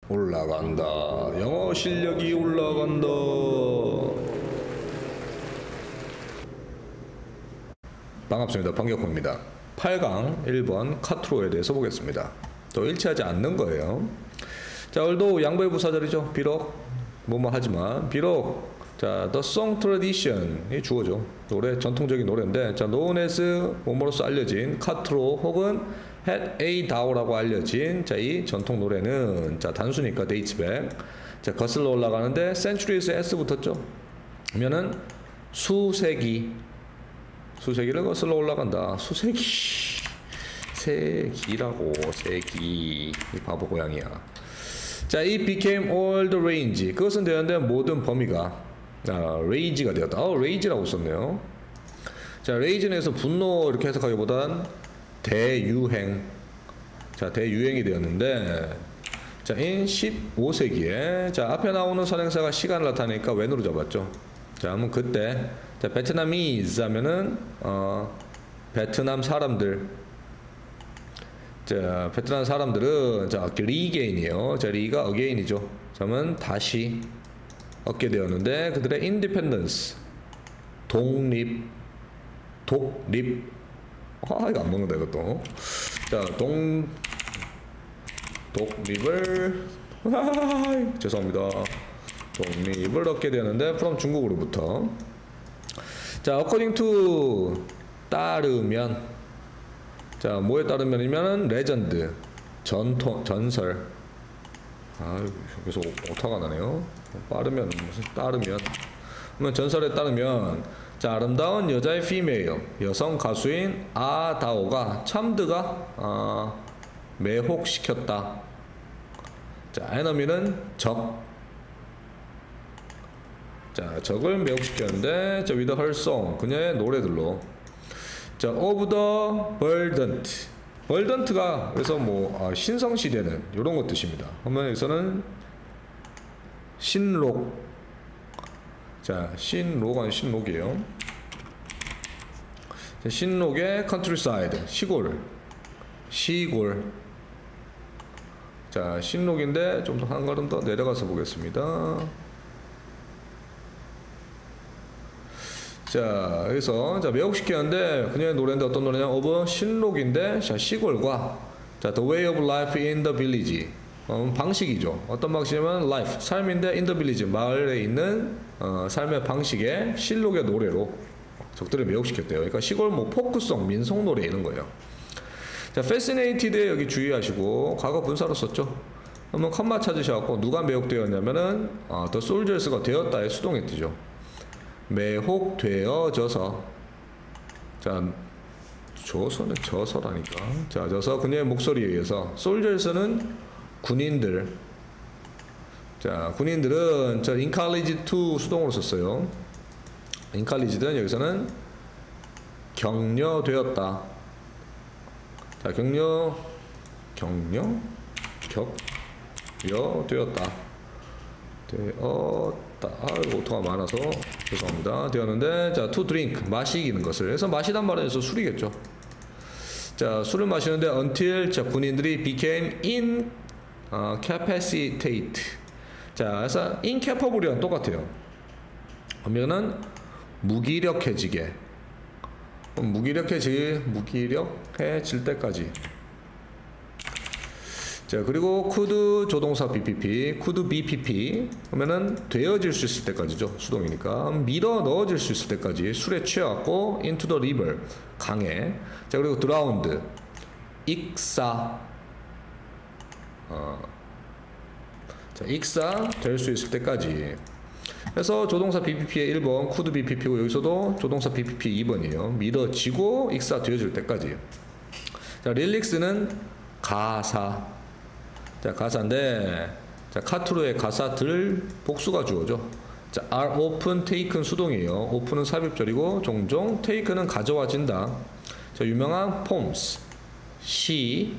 올라간다. 영어 실력이 올라간다. 반갑습니다. 반격호입니다. 8강 1번 카트로에 대해서 보겠습니다. 또 일치하지 않는 거예요. 자, 오늘도 양보의 부사절이죠. 비록 뭐뭐 하지만 비록 자, the song tradition 이 주어죠. 노래 전통적인 노래인데 자, known as 뭐뭐로서 알려진 카트로 혹은 had a 다오라고 알려진 자, 이 전통 노래는 자, 단수니까 dates back. 자, 거슬러 올라가는데 century에서 s 붙었죠. 그러면은 수세기를 거슬러 올라간다. 수세기 세기라고 세기 이 바보 고양이야. 자, it became all the range. 그것은 되었는데 모든 범위가 rage가 되었다. rage라고 썼네요. 자, rage에서 분노 이렇게 해석하기보단 대유행. 자, 대유행이 되었는데 자, in 15세기에 자, 앞에 나오는 선행사가 시간을 나타내니까 when으로 잡았죠. 자, 그러면 그때 자, 베트남이즈 하면은 베트남 사람들. 자, 베트남 사람들은 자, 리게인이에요. 자, 리가 어게인이죠. 그러면 다시 얻게 되었는데 그들의 인디펜던스 독립 이거 안 먹는다 이것도. 자, 독립을 죄송합니다. 독립을 얻게 되는데 from 중국으로부터. 자, according to 따르면 자, 뭐에 따르면이면은 레전드 전설. 계속 오타가 나네요. 빠르면 무슨 따르면. 그러면 전설에 따르면 자, 아름다운 여자의 피메일 여성 가수인 아다오가 참드가 매혹시켰다. 자, 에너미는 적. 자, 적을 매혹시켰는데 자, with her song 그녀의 노래들로. 자, of the verdant. verdant가 그래서 뭐 신성시대는 이런 것 뜻입니다. 그러면 여기서는 신록. 자, 신록은 신록이에요. 자, 신록의 countryside 시골. 자, 신록인데 좀 더 한 걸음 더 내려가서 보겠습니다. 자, 여기서 자, 매혹시켰는데 그녀의 노래인데 어떤 노래냐? of 신록인데 자, 시골과 자, the way of life in the village. 방식이죠. 어떤 방식이냐면 life 삶인데 in the village 마을에 있는 삶의 방식의 신록의 노래로 적들을 매혹시켰대요. 그러니까 시골 뭐 포크송 민속 노래 이런 거예요. 자, fascinated에 여기 주의하시고 과거 분사로 썼죠. 그러면 컴마 찾으셔갖고 누가 매혹되었냐면은 the soldiers가 되었다의 수동에 뜨죠. 매혹되어져서. 자, 저서는 저서라니까. 자, 저서 그녀의 목소리에 의해서. soldiers는 군인들. 자, 군인들은 저 encouraged to 수동으로 썼어요. encouraged는 여기서는 격려되었다. 자, 격려되었다. 오토가 많아서 죄송합니다. 되었는데 자, to drink 마시기는 것을. 그래서 마시단 말에서 술이겠죠. 자, 술을 마시는데 until 자, 군인들이 became incapacitated. 자, 그래서 incapable이랑 똑같아요. 그러면은 무기력해지게. 무기력해질 때까지. 자, 그리고 could 조동사 BPP, could BPP 그러면은 되어질 수 있을 때까지죠. 수동이니까 밀어 넣어질 수 있을 때까지 술에 취해갖고 into the river 강에. 자, 그리고 drowned 익사. 자, 익사 될 수 있을 때까지. 그래서 조동사 BPP의 1번 could BPP고 여기서도 조동사 BPP 2번이에요. 밀어지고 익사 되어질 때까지. 자, 릴릭스는 가사. 자, 가사인데 자, 카트로의 가사들 복수가 주어죠. 자, are often taken 수동이에요. often은 삽입절이고 종종 taken은 가져와진다. 자, 유명한 poems 시.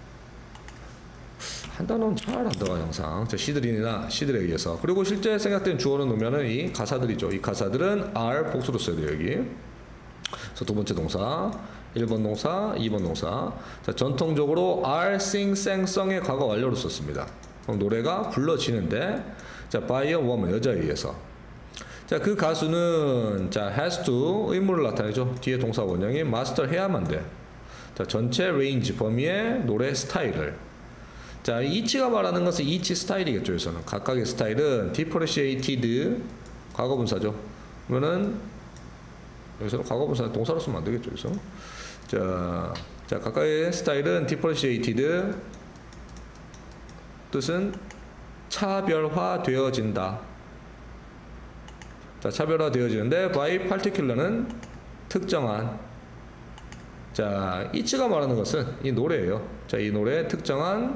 한 단어는 잘 안 들어가 항상. 자, 시들이나 시들에 의해서. 그리고 실제 생략된 주어는 놓으면은 이 가사들이죠. 이 가사들은 are 복수로 써야 돼요, 여기. 그래서 두 번째 동사 1번 동사, 2번 동사. 자, 전통적으로 are, sing, sang, song의 과거 완료로 썼습니다. 그럼 노래가 불러지는데 자, by a woman, 여자에 의해서. 자, 그 가수는 자, has to 의무를 나타내죠. 뒤에 동사 원형이 master 해야만 돼. 자, 전체 레인지 범위의 노래 스타일을. 자, each가 말하는 것은 each 스타일이겠죠. 여기서는 각각의 스타일은 differentiated 과거분사죠. 그러면은 여기서는 과거분사 동사로 쓰면 안 되겠죠. 여기서. 자, 각각의 스타일은 differentiated 뜻은 차별화되어진다. 자, 차별화되어지는데 by particular는 특정한. 자, each가 말하는 것은 이 노래예요. 자, 이 노래의 특정한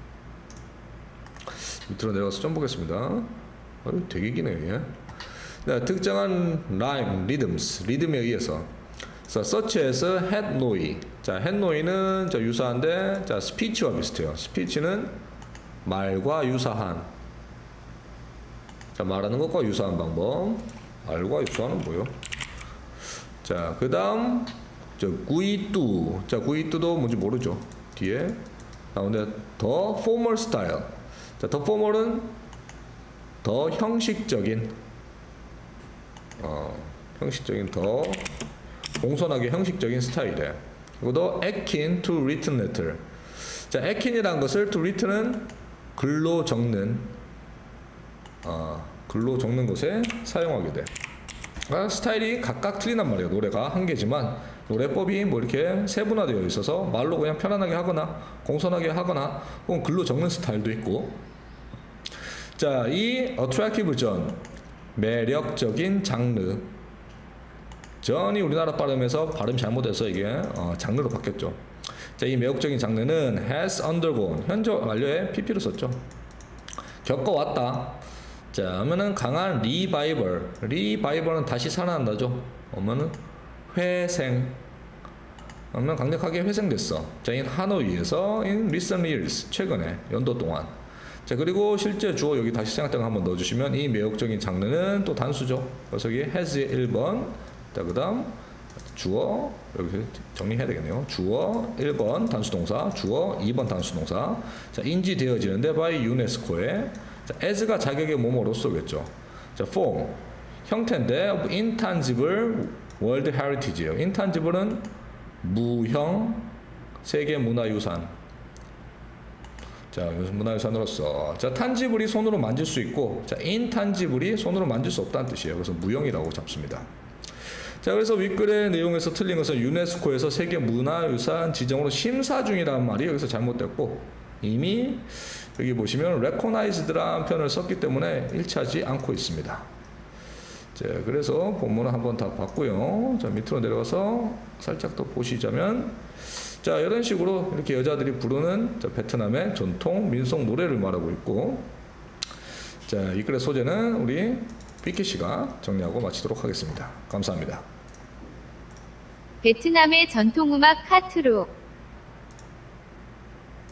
밑으로 내려가서 좀 보겠습니다. 되게 기네요. 예. 자, 특정한 라임, 리듬에 의해서. 자, such as head noise. 자, head noise는 자, 유사한데 자, speech와 비슷해요. speech는 말과 유사한. 자, 말하는 것과 유사한 방법. 말과 유사한은 뭐요? 자, 그 다음 구이뚜. 자, 구이뚜도 뭔지 모르죠. 뒤에 나오는데 더 formal style. 자, 더 formal은 더 형식적인, 형식적인, 더 공손하게 형식적인 스타일이에요. 그리고 akin to written letter. 자, akin이라는 것을 to written은 글로 적는, 글로 적는 것에 사용하게 돼. 그러니까 스타일이 각각 틀린단 말이에요. 노래가 한 개지만 노래법이 뭐 이렇게 세분화되어 있어서 말로 그냥 편안하게 하거나 공손하게 하거나 혹은 글로 적는 스타일도 있고. 자, 이 attractive genre, 매력적인 장르. 전이 우리나라 발음에서 발음 잘못해서 이게 장르로 바뀌었죠. 자, 이 매력적인 장르는 has undergone, 현재 완료에 pp를 썼죠. 겪어왔다. 자, 하면은 강한 리바이벌은 다시 살아난다죠. 오면은 회생. 하면 강력하게 회생됐어. 자, in 하노이에서 in recent years, 최근에 연도 동안. 자, 그리고 실제 주어 여기 다시 생각된 거 한번 넣어주시면 이 매혹적인 장르는 또 단수죠. 그래서 여기 has의 1번. 자, 그 다음 주어 여기 정리해야 되겠네요. 주어 1번 단수동사, 주어 2번 단수동사. 자, 인지되어지는데 by 유네스코에. 자, as가 자격의 뭐뭐로서겠죠. 자, form 형태인데 of intangible world heritage예요. intangible은 무형 세계 문화유산. 자, 문화유산으로서. 자, tangible이 손으로 만질 수 있고, 자, intangible이 손으로 만질 수 없다는 뜻이에요. 그래서 무형이라고 잡습니다. 자, 그래서 윗글의 내용에서 틀린 것은 유네스코에서 세계 문화유산 지정으로 심사 중이라는 말이 여기서 잘못됐고, 이미 여기 보시면 recognized라는 표현을 썼기 때문에 일치하지 않고 있습니다. 자, 그래서 본문을 한번 다 봤고요. 자, 밑으로 내려가서 살짝 더 보시자면, 자, 이런 식으로 이렇게 여자들이 부르는 자, 베트남의 전통 민속 노래를 말하고 있고, 자, 이 글의 소재는 우리 비키 씨가 정리하고 마치도록 하겠습니다. 감사합니다. 베트남의 전통음악 카트로